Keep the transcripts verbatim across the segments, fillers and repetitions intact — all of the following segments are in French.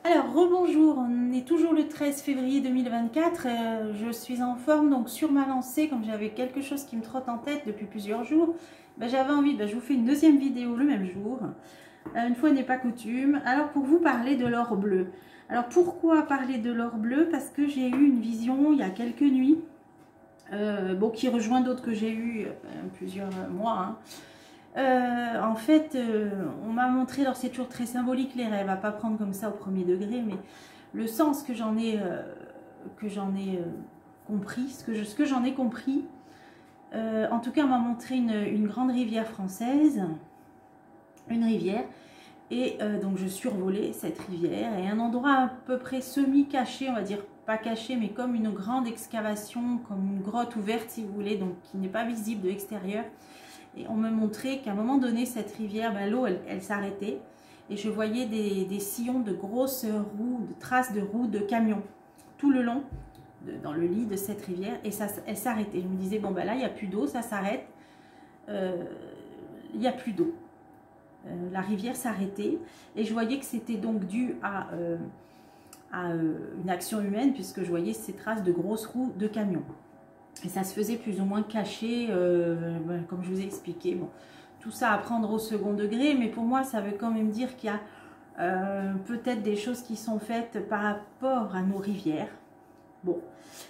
Alors, rebonjour, on est toujours le treize février deux mille vingt-quatre, euh, je suis en forme, donc sur ma lancée, comme j'avais quelque chose qui me trotte en tête depuis plusieurs jours, ben, j'avais envie, ben, je vous fais une deuxième vidéo le même jour, euh, une fois n'est pas coutume, alors pour vous parler de l'or bleu. Alors pourquoi parler de l'or bleu? Parce que j'ai eu une vision il y a quelques nuits, euh, bon, qui rejoint d'autres que j'ai eu euh, plusieurs mois, hein. Euh, en fait, euh, on m'a montré, alors c'est toujours très symbolique les rêves, à pas prendre comme ça au premier degré, mais le sens que j'en ai, euh, que j'en ai euh, compris, ce que, je, ce que j'en ai compris, euh, en tout cas, on m'a montré une, une grande rivière française, une rivière, et euh, donc je survolais cette rivière, et un endroit à peu près semi-caché, on va dire pas caché, mais comme une grande excavation, comme une grotte ouverte si vous voulez, donc qui n'est pas visible de l'extérieur. Et on me montrait qu'à un moment donné, cette rivière, ben, l'eau, elle, elle s'arrêtait. Et je voyais des, des sillons de grosses roues, de traces de roues de camions, tout le long, de, dans le lit de cette rivière. Et ça, elle s'arrêtait. Je me disais, bon, ben là, il n'y a plus d'eau, ça s'arrête. Euh, il n'y a plus d'eau. Euh, la rivière s'arrêtait. Et je voyais que c'était donc dû à, euh, à euh, une action humaine, puisque je voyais ces traces de grosses roues de camions. Et ça se faisait plus ou moins caché, euh, comme je vous ai expliqué. Bon, tout ça à prendre au second degré, mais pour moi, ça veut quand même dire qu'il y a euh, peut-être des choses qui sont faites par rapport à nos rivières. Bon,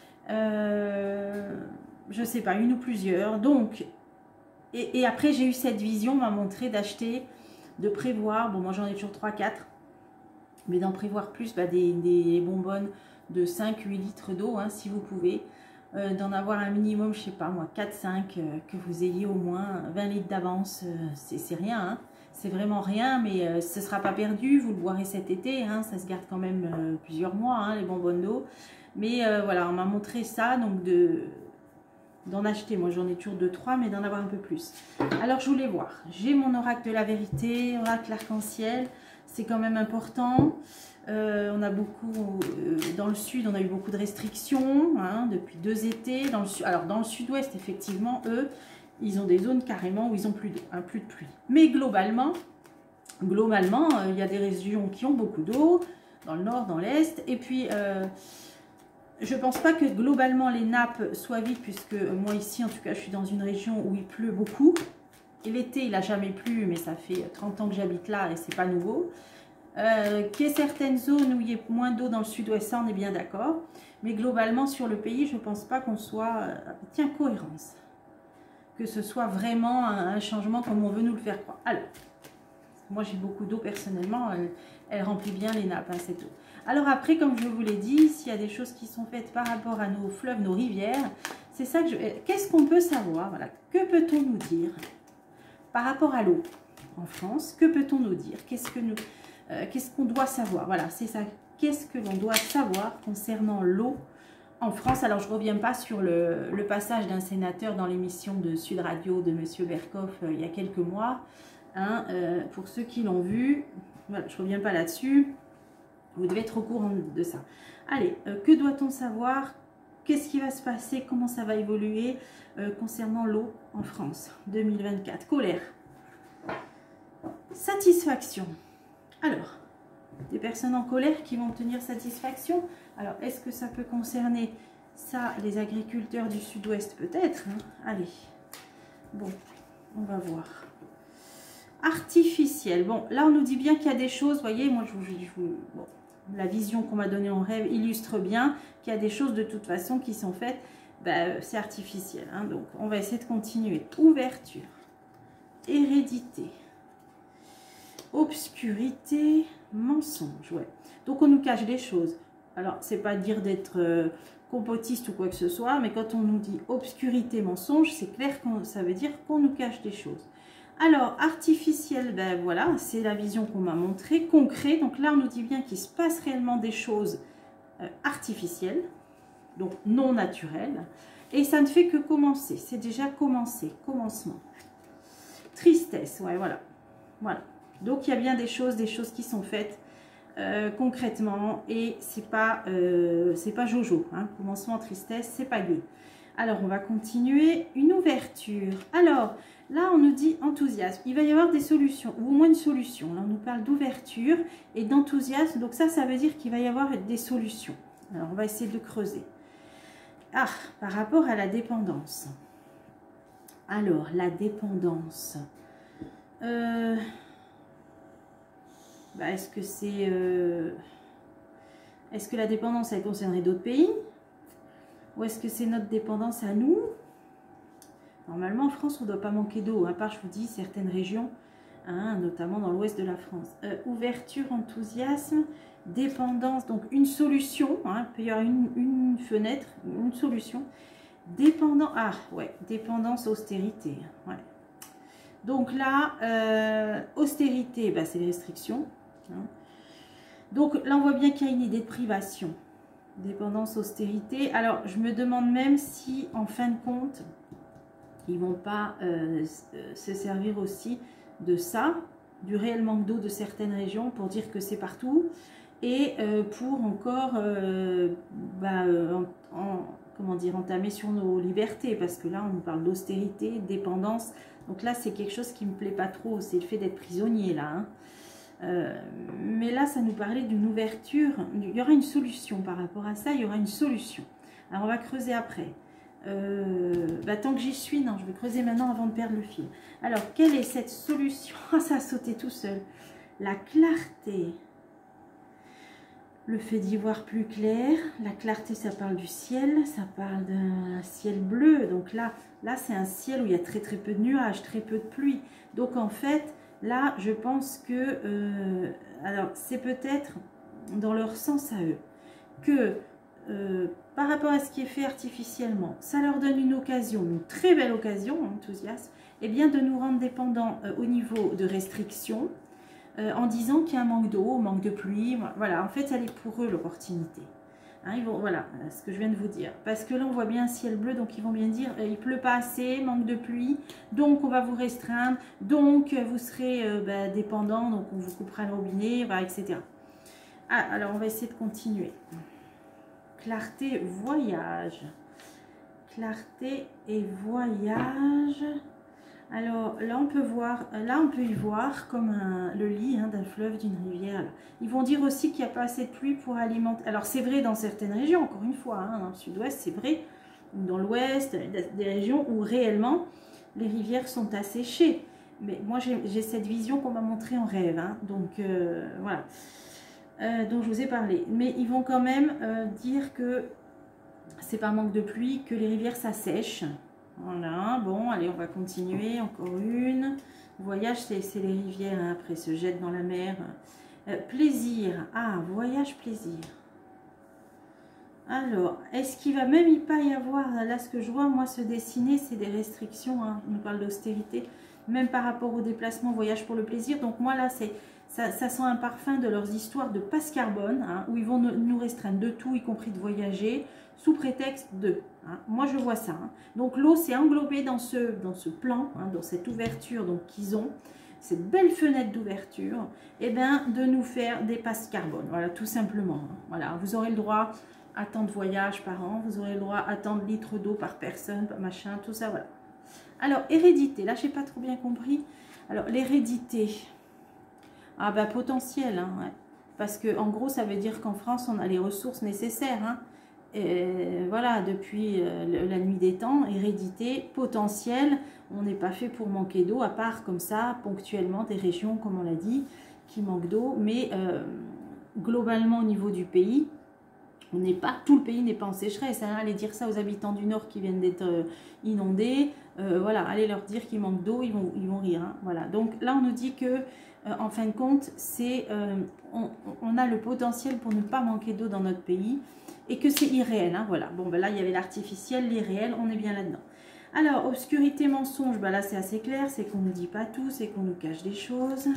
euh, je sais pas, une ou plusieurs. Donc, et, et après, j'ai eu cette vision, m'a montré d'acheter, de prévoir, bon, moi j'en ai toujours trois quatre, mais d'en prévoir plus, bah, des, des bonbonnes de cinq huit litres d'eau, hein, si vous pouvez. Euh, d'en avoir un minimum, je sais pas moi, quatre cinq, euh, que vous ayez au moins vingt litres d'avance, euh, c'est rien, hein. C'est vraiment rien, mais euh, ce ne sera pas perdu, vous le boirez cet été, hein, ça se garde quand même euh, plusieurs mois, hein, les bonbonnes d'eau. Mais euh, voilà, on m'a montré ça, donc de d'en acheter, moi j'en ai toujours deux trois, mais d'en avoir un peu plus. Alors je voulais voir, j'ai mon oracle de la vérité, oracle arc-en-ciel, c'est quand même important. Euh, on a beaucoup, euh, dans le sud, on a eu beaucoup de restrictions, hein, depuis deux étés. Dans le, alors dans le sud-ouest, effectivement, eux, ils ont des zones carrément où ils n'ont plus d'eau, hein, plus de pluie. Mais globalement, globalement, euh, il y a des régions qui ont beaucoup d'eau, dans le nord, dans l'est. Et puis, euh, je ne pense pas que globalement les nappes soient vides, puisque moi ici, en tout cas, je suis dans une région où il pleut beaucoup. Et l'été, il n'a jamais plu, mais ça fait trente ans que j'habite là et c'est pas nouveau. Euh, qu'il y ait certaines zones où il y ait moins d'eau dans le sud-ouest, ça on est bien d'accord. Mais globalement sur le pays, je ne pense pas qu'on soit... Euh, tiens, cohérence. Que ce soit vraiment un, un changement comme on veut nous le faire croire. Alors, moi j'ai beaucoup d'eau personnellement, elle, elle remplit bien les nappes, hein, cette eau. Alors après, comme je vous l'ai dit, s'il y a des choses qui sont faites par rapport à nos fleuves, nos rivières, c'est ça que je... Qu'est-ce qu'on peut savoir, voilà. Que peut-on nous dire par rapport à l'eau en France? Que peut-on nous dire? Qu'est-ce que nous... Euh, qu'est-ce qu'on doit savoir? Voilà, c'est ça. Qu'est-ce que l'on doit savoir concernant l'eau en France? Alors, je ne reviens pas sur le, le passage d'un sénateur dans l'émission de Sud Radio de Monsieur Berkoff euh, il y a quelques mois. Hein, euh, pour ceux qui l'ont vu, voilà, je ne reviens pas là-dessus. Vous devez être au courant de ça. Allez, euh, que doit-on savoir? Qu'est-ce qui va se passer? Comment ça va évoluer euh, concernant l'eau en France deux mille vingt-quatre? Colère. Satisfaction. Alors, des personnes en colère qui vont obtenir satisfaction. Alors, est-ce que ça peut concerner ça, les agriculteurs du sud-ouest? Peut-être, hein. Allez, bon, on va voir. Artificiel. Bon, là, on nous dit bien qu'il y a des choses, vous voyez, moi, je vous... Je vous bon, la vision qu'on m'a donnée en rêve illustre bien qu'il y a des choses, de toute façon, qui sont faites. Ben, c'est artificiel, hein, donc, on va essayer de continuer. Ouverture. Hérédité. Obscurité, mensonge, ouais. Donc on nous cache des choses. Alors c'est pas dire d'être euh, complotiste ou quoi que ce soit, mais quand on nous dit obscurité, mensonge, c'est clair que ça veut dire qu'on nous cache des choses. Alors artificiel, ben voilà, c'est la vision qu'on m'a montrée, concret. Donc là on nous dit bien qu'il se passe réellement des choses euh, artificielles, donc non naturelles, et ça ne fait que commencer. C'est déjà commencé, commencement. Tristesse, ouais, voilà, voilà. Donc, il y a bien des choses, des choses qui sont faites euh, concrètement et c'est pas, euh, c'est pas jojo. Hein. Commencement, tristesse, c'est pas gai. Alors, on va continuer. Une ouverture. Alors, Là, on nous dit enthousiasme. Il va y avoir des solutions, ou au moins une solution. Là, on nous parle d'ouverture et d'enthousiasme. Donc ça, ça veut dire qu'il va y avoir des solutions. Alors, on va essayer de creuser. Ah, par rapport à la dépendance. Alors, la dépendance. Euh, bah, est-ce que c'est... Euh, est-ce que la dépendance, elle concernerait d'autres pays? Ou est-ce que c'est notre dépendance à nous? Normalement, en France, on ne doit pas manquer d'eau, à part, je vous dis, certaines régions, hein, notamment dans l'ouest de la France. Euh, ouverture, enthousiasme, dépendance, donc une solution, hein, il peut y avoir une, une fenêtre, une solution. Dépendance, ah ouais, dépendance, austérité. Ouais. Donc là, euh, austérité, bah, c'est les restrictions. Hein. Donc là, on voit bien qu'il y a une idée de privation. Dépendance, austérité. Alors, je me demande même si, en fin de compte, ils ne vont pas euh, se servir aussi de ça, du réel manque d'eau de certaines régions pour dire que c'est partout et euh, pour encore euh, bah, en, en, comment dire, entamer sur nos libertés, parce que là on nous parle d'austérité, dépendance, donc là c'est quelque chose qui ne me plaît pas trop, c'est le fait d'être prisonnier là. Hein. Euh, mais là ça nous parlait d'une ouverture, il y aura une solution par rapport à ça, il y aura une solution. Alors on va creuser après. Euh, bah, tant que j'y suis, non, je vais creuser maintenant avant de perdre le fil. Alors, quelle est cette solution? Ah, ça a sauté tout seul. La clarté. Le fait d'y voir plus clair. La clarté, ça parle du ciel, ça parle d'un ciel bleu. Donc là, là c'est un ciel où il y a très très peu de nuages, très peu de pluie. Donc en fait, là, je pense que, euh, alors, c'est peut-être dans leur sens à eux, que Euh, par rapport à ce qui est fait artificiellement, ça leur donne une occasion, une très belle occasion, enthousiasme, et bien de nous rendre dépendants euh, au niveau de restrictions, euh, en disant qu'il y a un manque d'eau, manque de pluie. Voilà, en fait, elle est pour eux l'opportunité. Hein, ils vont, voilà, ce que je viens de vous dire. Parce que là, on voit bien un ciel bleu, donc ils vont bien dire, euh, il pleut pas assez, manque de pluie, donc on va vous restreindre, donc euh, vous serez euh, bah, dépendant, donc on vous coupera le robinet, voilà, et cetera. Ah, alors on va essayer de continuer. Clarté, voyage. Clarté et voyage. Alors là, on peut voir, là, on peut y voir comme un, le lit hein, d'un fleuve, d'une rivière. Ils vont dire aussi qu'il n'y a pas assez de pluie pour alimenter. Alors c'est vrai dans certaines régions, encore une fois, hein, dans le sud-ouest, c'est vrai. Ou dans l'ouest, des régions où réellement les rivières sont asséchées. Mais moi, j'ai cette vision qu'on m'a montrée en rêve. Hein, donc euh, voilà. Euh, dont je vous ai parlé, mais ils vont quand même euh, dire que c'est pas manque de pluie, que les rivières s'assèchent. Voilà, bon, allez, on va continuer, encore une. Voyage, c'est les rivières, hein, après se jettent dans la mer. Euh, plaisir, ah, voyage, plaisir. Alors, est-ce qu'il va même y pas y avoir, là ce que je vois, moi, se dessiner, c'est des restrictions, hein, on nous parle d'austérité, même par rapport au déplacement, voyage pour le plaisir, donc moi là, c'est... Ça, ça sent un parfum de leurs histoires de passe carbone, hein, où ils vont nous restreindre de tout, y compris de voyager, sous prétexte de. Hein. Moi, je vois ça. Hein. Donc, l'eau s'est englobée dans ce, dans ce plan, hein, dans cette ouverture qu'ils ont, cette belle fenêtre d'ouverture, et bien de nous faire des passes carbone. Voilà, tout simplement. Hein. Voilà, vous aurez le droit à tant de voyages par an, vous aurez le droit à tant de litres d'eau par personne, machin, tout ça, voilà. Alors, hérédité, là, je n'ai pas trop bien compris. Alors, l'hérédité... Ah bah potentiel, hein, ouais. Parce que en gros ça veut dire qu'en France on a les ressources nécessaires. Hein. Et voilà, depuis euh, la nuit des temps, hérédité, potentiel, on n'est pas fait pour manquer d'eau, à part comme ça, ponctuellement, des régions, comme on l'a dit, qui manquent d'eau. Mais euh, globalement au niveau du pays, on n'est pas, tout le pays n'est pas en sécheresse. Hein. Allez dire ça aux habitants du Nord qui viennent d'être euh, inondés. Euh, voilà, allez leur dire qu'il manque d'eau, ils vont, ils vont rire. Hein. Voilà. Donc là on nous dit que Euh, en fin de compte, c'est euh, on, on a le potentiel pour ne pas manquer d'eau dans notre pays et que c'est irréel. Hein, voilà. Bon, ben là, il y avait l'artificiel, l'irréel, on est bien là-dedans. Alors, obscurité, mensonge, ben là, c'est assez clair, c'est qu'on ne nous dit pas tout, c'est qu'on nous cache des choses.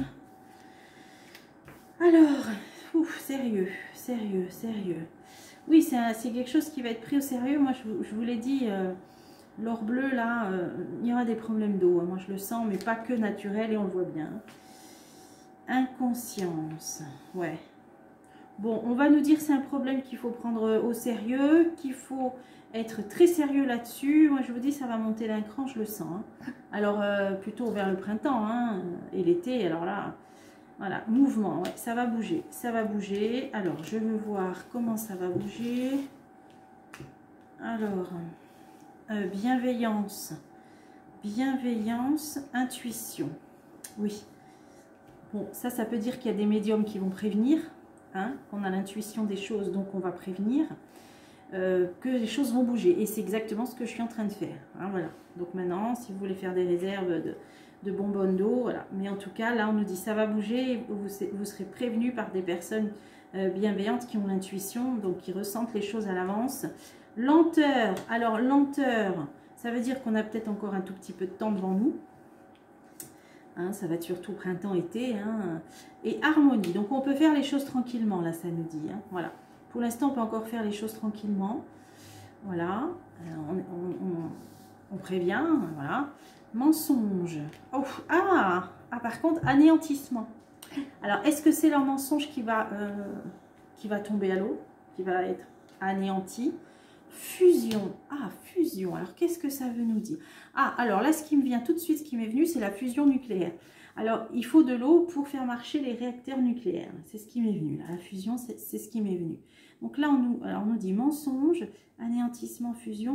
Alors, ouf, sérieux, sérieux, sérieux. Oui, c'est quelque chose qui va être pris au sérieux. Moi, je, je vous l'ai dit... Euh, l'or bleu, là, euh, il y aura des problèmes d'eau. Hein. Moi, je le sens, mais pas que naturel, et on le voit bien. Inconscience, ouais. Bon, on va nous dire que c'est un problème qu'il faut prendre au sérieux, qu'il faut être très sérieux là-dessus. Moi, je vous dis, ça va monter d'un cran, je le sens. Hein. Alors, euh, plutôt vers le printemps hein, et l'été. Alors là, voilà, mouvement, ouais, ça va bouger. Ça va bouger. Alors, je veux voir comment ça va bouger. Alors, euh, bienveillance, bienveillance, intuition. Oui. Bon, ça, ça peut dire qu'il y a des médiums qui vont prévenir, hein, qu'on a l'intuition des choses, donc on va prévenir. Euh, que les choses vont bouger et c'est exactement ce que je suis en train de faire hein, voilà. Donc maintenant si vous voulez faire des réserves de, de bonbonnes d'eau, voilà, mais en tout cas là on nous dit ça va bouger, vous, vous serez prévenu par des personnes euh, bienveillantes qui ont l'intuition, donc qui ressentent les choses à l'avance. Lenteur, alors lenteur ça veut dire qu'on a peut-être encore un tout petit peu de temps devant nous hein, ça va être surtout printemps été hein. Et harmonie, donc on peut faire les choses tranquillement là ça nous dit hein, voilà. Pour l'instant, on peut encore faire les choses tranquillement. Voilà. On, on, on, on prévient. Voilà. Mensonge. Oh, ah, ah, par contre, anéantissement. Alors, est-ce que c'est leur mensonge qui va, euh, qui va tomber à l'eau, qui va être anéanti? Fusion. Ah, fusion. Alors, qu'est-ce que ça veut nous dire? Ah, alors là, ce qui me vient tout de suite, ce qui m'est venu, c'est la fusion nucléaire. Alors, il faut de l'eau pour faire marcher les réacteurs nucléaires. C'est ce qui m'est venu. Là. La fusion, c'est ce qui m'est venu. Donc là, on nous, alors on nous dit mensonge, anéantissement, fusion,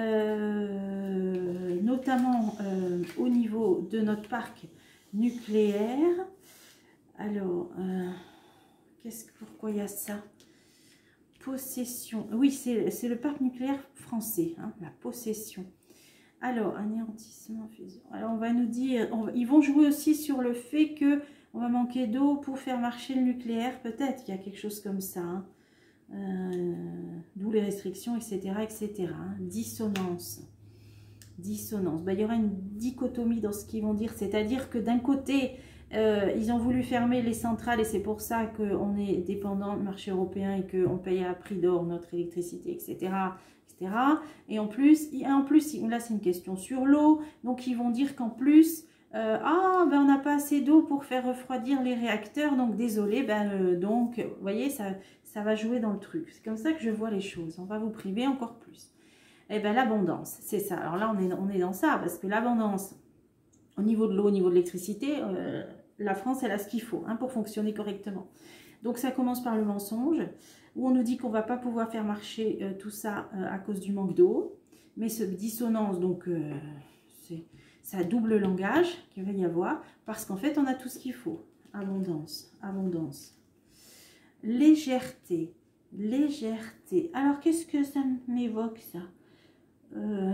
euh, notamment euh, au niveau de notre parc nucléaire. Alors, euh, qu'est-ce que pourquoi il y a ça? Possession. Oui, c'est le parc nucléaire français, hein, la possession. Alors, anéantissement, fusion. Alors, on va nous dire, on, ils vont jouer aussi sur le fait que on va manquer d'eau pour faire marcher le nucléaire. Peut-être qu'il y a quelque chose comme ça. Hein. Euh, D'où les restrictions, et cetera, et cetera. Hein. Dissonance. Dissonance. Ben, il y aura une dichotomie dans ce qu'ils vont dire. C'est-à-dire que d'un côté, euh, ils ont voulu fermer les centrales et c'est pour ça qu'on est dépendant du marché européen et qu'on paye à prix d'or notre électricité, et cetera. Et en plus, et en plus là c'est une question sur l'eau, donc ils vont dire qu'en plus, euh, ah ben on n'a pas assez d'eau pour faire refroidir les réacteurs, donc désolé, ben euh, donc vous voyez, ça, ça va jouer dans le truc. C'est comme ça que je vois les choses, on va vous priver encore plus. Et ben l'abondance, c'est ça. Alors là on est, on est dans ça, parce que l'abondance, au niveau de l'eau, au niveau de l'électricité, euh, la France elle a ce qu'il faut hein, pour fonctionner correctement. Donc ça commence par le mensonge, où on nous dit qu'on ne va pas pouvoir faire marcher euh, tout ça euh, à cause du manque d'eau. Mais ce dissonance, donc euh, c'est ça double langage qu'il va y avoir, parce qu'en fait on a tout ce qu'il faut. Abondance, abondance. Légèreté, légèreté. Alors qu'est-ce que ça m'évoque ça? euh,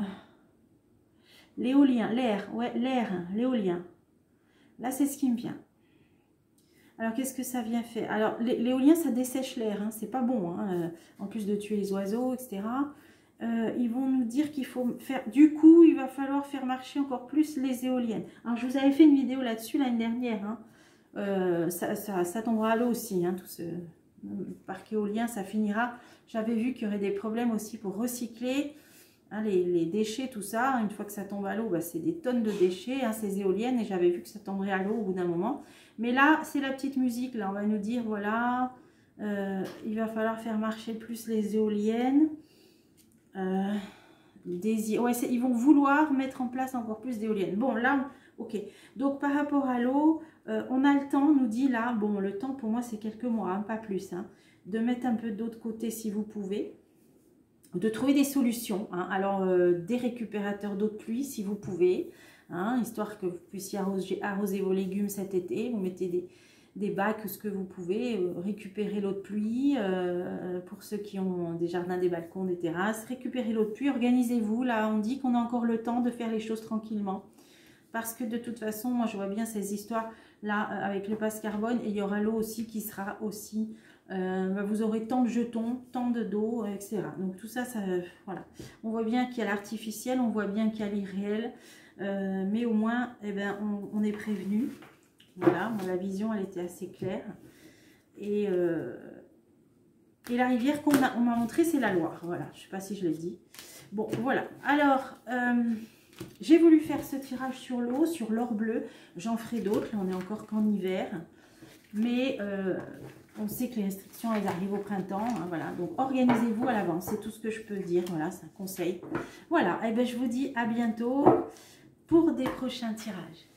L'éolien, l'air, ouais, l'air, l'éolien. Là c'est ce qui me vient. Alors, qu'est-ce que ça vient faire? Alors, l'éolien, ça dessèche l'air, hein, c'est pas bon, hein, euh, en plus de tuer les oiseaux, et cetera. Euh, ils vont nous dire qu'il faut faire... Du coup, il va falloir faire marcher encore plus les éoliennes. Alors, je vous avais fait une vidéo là-dessus l'année dernière. Hein. Euh, ça, ça, ça tombera à l'eau aussi, hein, tout ce parc éolien, ça finira. J'avais vu qu'il y aurait des problèmes aussi pour recycler hein, les, les déchets, tout ça. Une fois que ça tombe à l'eau, bah, c'est des tonnes de déchets, hein, ces éoliennes, et j'avais vu que ça tomberait à l'eau au bout d'un moment. Mais là, c'est la petite musique. Là, on va nous dire, voilà, euh, il va falloir faire marcher plus les éoliennes. Euh, des, ouais, ils vont vouloir mettre en place encore plus d'éoliennes. Bon, là, ok. Donc, par rapport à l'eau, euh, on a le temps, nous dit là, bon, le temps pour moi, c'est quelques mois, hein, pas plus, hein, de mettre un peu d'eau de côté si vous pouvez. De trouver des solutions. Hein. Alors, euh, des récupérateurs d'eau de pluie si vous pouvez. Hein, histoire que vous puissiez arroser, arroser vos légumes cet été. Vous mettez des, des bacs, ce que vous pouvez, euh, récupérer l'eau de pluie, euh, pour ceux qui ont des jardins, des balcons, des terrasses, récupérer l'eau de pluie, organisez-vous, là on dit qu'on a encore le temps de faire les choses tranquillement, parce que de toute façon, moi je vois bien ces histoires là, euh, avec le passe carbone, et il y aura l'eau aussi qui sera aussi, euh, vous aurez tant de jetons, tant de d'eau, et cetera. Donc tout ça, ça, voilà, on voit bien qu'il y a l'artificiel, on voit bien qu'il y a l'irréel, Euh, mais au moins, eh ben, on, on est prévenu. Voilà, bon, la vision, elle était assez claire. Et, euh, et la rivière qu'on m'a montré, c'est la Loire. Voilà, je ne sais pas si je l'ai dit. Bon, voilà. Alors, euh, j'ai voulu faire ce tirage sur l'eau, sur l'or bleu. J'en ferai d'autres. Là, on est encore qu'en hiver. Mais euh, On sait que les restrictions, elles arrivent au printemps. Hein, voilà. Donc, organisez-vous à l'avance. C'est tout ce que je peux dire. Voilà, c'est un conseil. Voilà. Et ben, je vous dis à bientôt pour des prochains tirages.